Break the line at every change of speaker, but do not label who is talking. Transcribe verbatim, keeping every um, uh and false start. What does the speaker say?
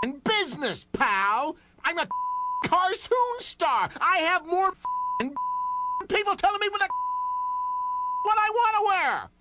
business, pal. I'm a cartoon star. I have more people telling me what, what I want to wear.